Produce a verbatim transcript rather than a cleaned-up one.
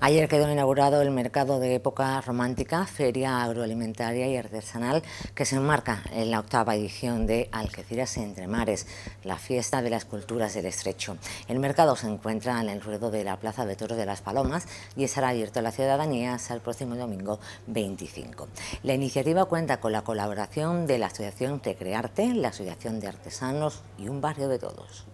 Ayer quedó inaugurado el mercado de época romántica, feria agroalimentaria y artesanal que se enmarca en la octava edición de Algeciras Entre Mares, la fiesta de las culturas del Estrecho. El mercado se encuentra en el ruedo de la Plaza de Toros de las Palomas y estará abierto a la ciudadanía hasta el próximo domingo veinticinco. La iniciativa cuenta con la colaboración de la Asociación Recrearte, la Asociación de Artesanos y un barrio de todos.